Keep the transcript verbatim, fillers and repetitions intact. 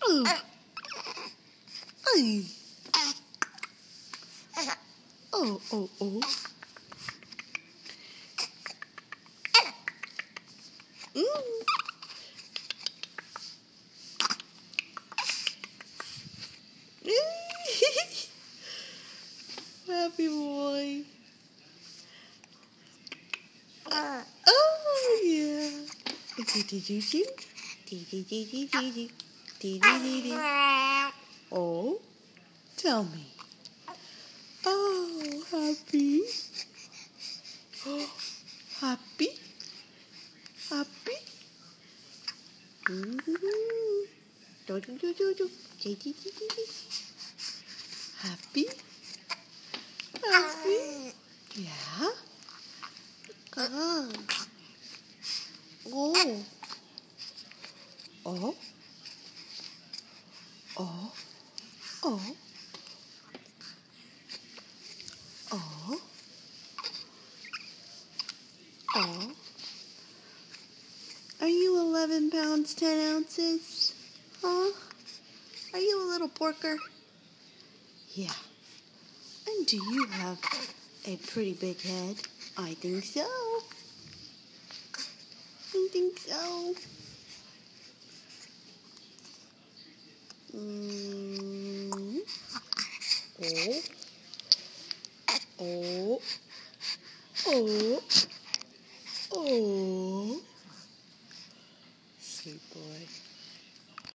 Oh. Ay. Oh, oh, oh. Mm. Happy boy. Uh, oh, yeah. Oh, tell me. Oh, happy. Oh, happy. Happy. Mm-hmm. Do, do, do, do, do. Happy. Happy. Yeah. Come on. Oh. Oh. Oh. Oh. Oh. Oh. Are you eleven pounds, ten ounces? Huh? Are you a little porker? Yeah. And do you have a pretty big head? I think so. I think so. Mm. Oh. Oh. Oh. Oh.